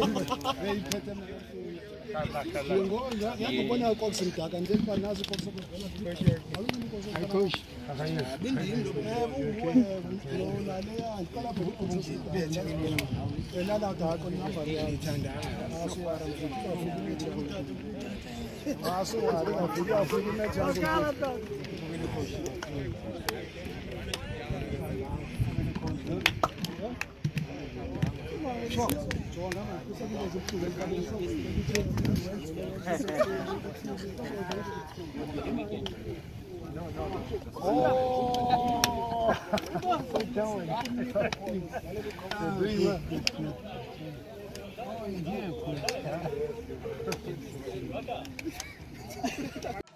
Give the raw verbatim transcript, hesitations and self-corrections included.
Ngiyabona uqoqisa idaka nje kuba nazi uqoqisa ayikhoshi bindini lo lona leya iqala phela uqoqisa elala daka number ngithanda aswara aswara afika afika imejani Çok. Çoğundan kısa bir Oh,